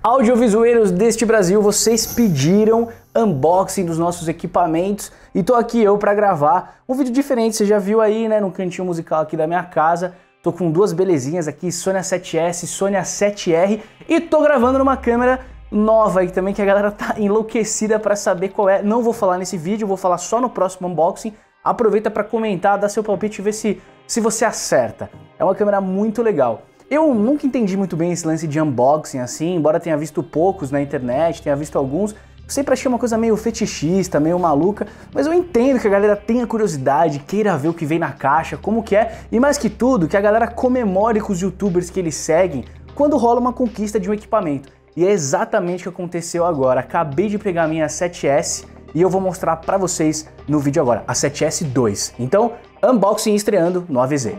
Audiovisueiros deste Brasil, vocês pediram unboxing dos nossos equipamentos e tô aqui eu para gravar um vídeo diferente. Você já viu aí, né, no cantinho musical aqui da minha casa. Tô com duas belezinhas aqui, Sony A7S, Sony A7R, e tô gravando numa câmera nova aí também que a galera tá enlouquecida para saber qual é. Não vou falar nesse vídeo, vou falar só no próximo unboxing. Aproveita para comentar, dar seu palpite e ver se você acerta. É uma câmera muito legal. Eu nunca entendi muito bem esse lance de unboxing assim, embora tenha visto poucos na internet, tenha visto alguns. Eu sempre achei uma coisa meio fetichista, meio maluca, mas eu entendo que a galera tenha curiosidade, queira ver o que vem na caixa, como que é, e mais que tudo, que a galera comemore com os youtubers que eles seguem quando rola uma conquista de um equipamento. E é exatamente o que aconteceu agora. Acabei de pegar a minha 7S e eu vou mostrar pra vocês no vídeo agora, a 7S2. Então, unboxing estreando no AVZ.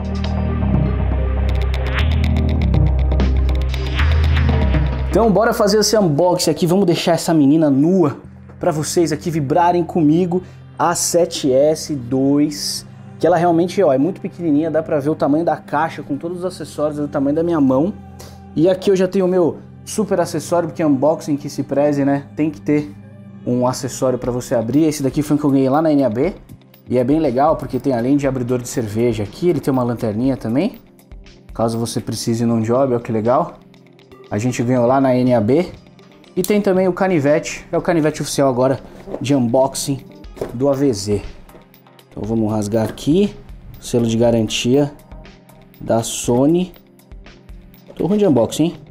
Então bora fazer esse unboxing aqui, vamos deixar essa menina nua para vocês aqui vibrarem comigo, a 7S2, que ela realmente ó, é muito pequenininha, dá para ver o tamanho da caixa com todos os acessórios, é do tamanho da minha mão. E aqui eu já tenho o meu super acessório, porque unboxing que se preze, né, tem que ter um acessório para você abrir. Esse daqui foi o que eu ganhei lá na NAB, e é bem legal porque tem, além de abridor de cerveja aqui, ele tem uma lanterninha também, caso você precise num job, ó que legal. A gente ganhou lá na NAB. E tem também o canivete, é o canivete oficial agora de unboxing do AVZ. Então vamos rasgar aqui, selo de garantia da Sony. Tô ruim de unboxing, hein?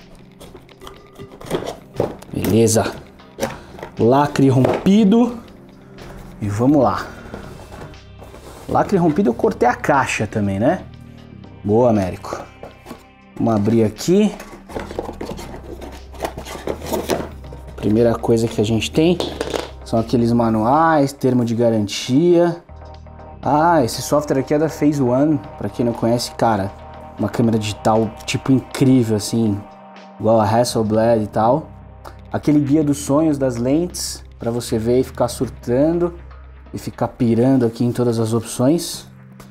Beleza. Lacre rompido. E vamos lá. Lacre rompido, eu cortei a caixa também, né? Boa, Américo. Vamos abrir aqui. Primeira coisa que a gente tem são aqueles manuais, termo de garantia. Ah, esse software aqui é da Phase One, pra quem não conhece, cara, uma câmera digital tipo incrível assim, igual a Hasselblad e tal. Aquele guia dos sonhos das lentes, pra você ver e ficar surtando e ficar pirando aqui em todas as opções.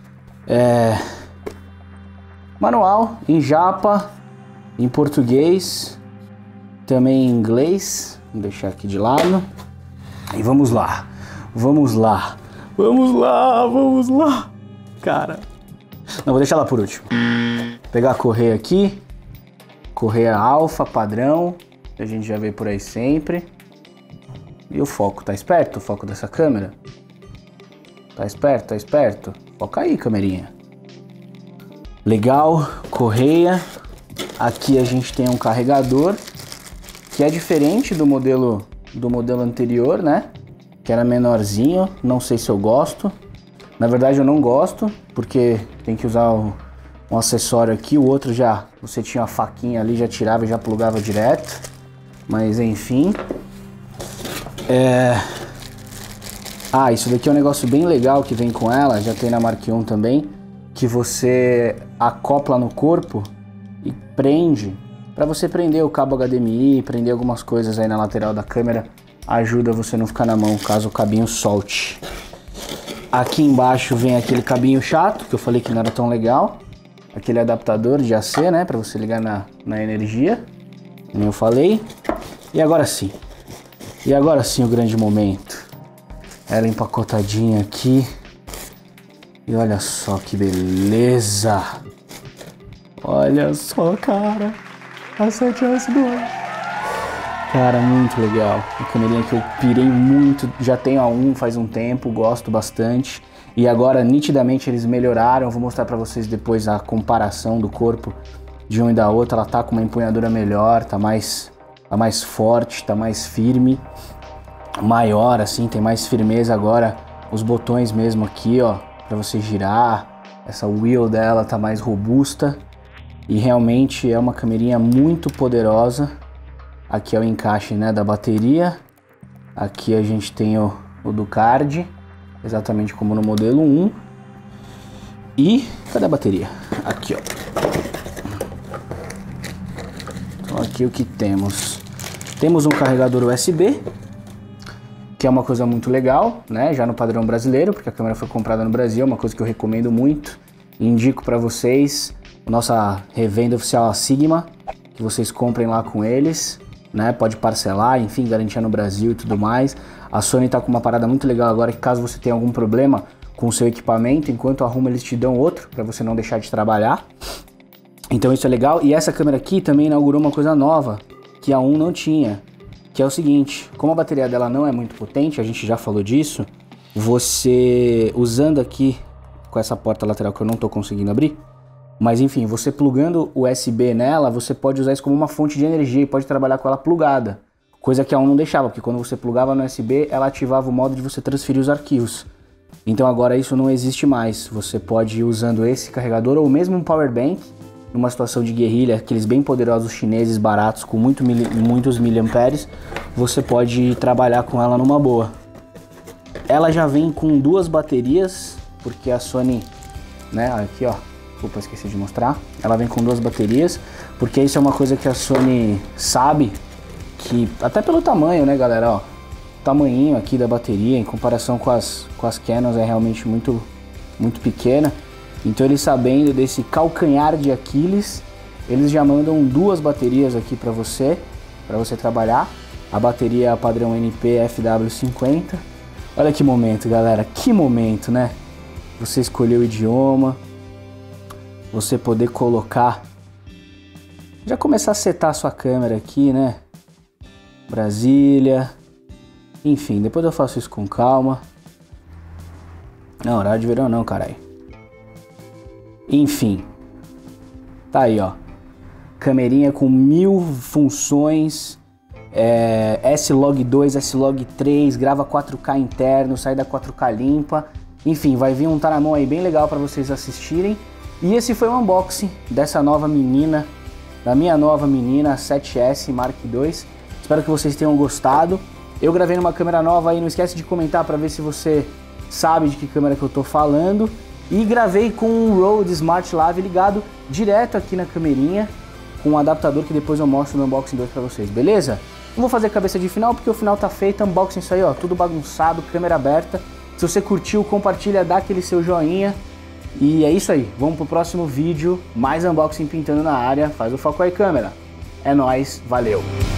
Manual em japa, em português, também em inglês. Vou deixar aqui de lado. E vamos lá. Vamos lá. Vamos lá, vamos lá. Cara. Não, vou deixar lá por último. Pegar a correia aqui. Correia alfa, padrão. Que a gente já vê por aí sempre. E o foco. Tá esperto o foco dessa câmera? Tá esperto? Tá esperto? Foca aí, camerinha. Legal. Correia. Aqui a gente tem um carregador, que é diferente do modelo anterior, né? Que era menorzinho, não sei se eu gosto. Na verdade eu não gosto, porque tem que usar um acessório aqui, o outro já, você tinha a faquinha ali, já tirava e já plugava direto. Mas enfim. Ah, isso daqui é um negócio bem legal que vem com ela, já tem na Mark I também, que você acopla no corpo e prende. Para você prender o cabo HDMI, prender algumas coisas aí na lateral da câmera, ajuda você não ficar na mão caso o cabinho solte. Aqui embaixo vem aquele cabinho chato, que eu falei que não era tão legal. Aquele adaptador de AC, né, para você ligar na energia, como eu falei. E agora sim. E agora sim o grande momento. Ela empacotadinha aqui. E olha só que beleza. Olha só, cara. A 7S2. Cara, muito legal. Uma câmerinha que eu pirei muito. Já tenho a 1 faz um tempo, gosto bastante. E agora, nitidamente, eles melhoraram. Eu vou mostrar pra vocês depois a comparação do corpo de um e da outra. Ela tá com uma empunhadura melhor, tá mais forte, tá mais firme. Maior, assim, tem mais firmeza agora. Os botões mesmo aqui, ó, pra você girar. Essa wheel dela tá mais robusta. E realmente é uma câmerinha muito poderosa. Aqui é o encaixe, né, da bateria. Aqui a gente tem o do card, exatamente como no modelo 1. E cadê a bateria? Aqui, ó. Então aqui o que temos? Temos um carregador USB, que é uma coisa muito legal, né? Já no padrão brasileiro, porque a câmera foi comprada no Brasil, é uma coisa que eu recomendo muito. Indico para vocês a nossa revenda oficial, a Sigma, que vocês comprem lá com eles. né? Pode parcelar, enfim, garantia no Brasil e tudo mais. A Sony tá com uma parada muito legal agora que caso você tenha algum problema com o seu equipamento, enquanto arruma eles te dão outro para você não deixar de trabalhar. Então isso é legal. E essa câmera aqui também inaugurou uma coisa nova que a 1 não tinha, que é o seguinte: como a bateria dela não é muito potente, a gente já falou disso, você usando aqui com essa porta lateral que eu não tô conseguindo abrir, mas enfim, você plugando o USB nela, você pode usar isso como uma fonte de energia e pode trabalhar com ela plugada, coisa que a 1 não deixava, porque quando você plugava no USB, ela ativava o modo de você transferir os arquivos. Então agora isso não existe mais, você pode ir usando esse carregador ou mesmo um power bank, numa situação de guerrilha, aqueles bem poderosos chineses baratos com muitos miliamperes, você pode trabalhar com ela numa boa. Ela já vem com 2 baterias, porque a Sony, né, aqui ó, desculpa, esqueci de mostrar, ela vem com 2 baterias, porque isso é uma coisa que a Sony sabe, que até pelo tamanho, né galera, ó, o tamanhinho aqui da bateria em comparação com as Canons é realmente muito pequena. Então eles sabendo desse calcanhar de Aquiles, eles já mandam 2 baterias aqui para você trabalhar. A bateria é a padrão NP FW50. Olha que momento, galera, que momento, né? Você escolher o idioma, você poder colocar, já começar a setar a sua câmera aqui, né? Brasília, enfim, depois eu faço isso com calma. Não, horário de verão não, caralho. Enfim, tá aí ó, camerinha com 1000 funções, S-Log2, S-Log3, grava 4K interno, sai da 4K limpa, enfim, vai vir um tá na mão aí bem legal para vocês assistirem. E esse foi o unboxing dessa nova menina, da minha nova menina 7S Mark II, espero que vocês tenham gostado. Eu gravei numa câmera nova aí, não esquece de comentar para ver se você sabe de que câmera que eu tô falando. E gravei com um Rode Smart Lav ligado direto aqui na camerinha, com um adaptador que depois eu mostro no Unboxing 2 pra vocês, beleza? Não vou fazer cabeça de final porque o final tá feito, unboxing isso aí ó, tudo bagunçado, câmera aberta. Se você curtiu, compartilha, dá aquele seu joinha. E é isso aí, vamos pro próximo vídeo, mais unboxing pintando na área, faz o foco aí câmera. É nóis, valeu!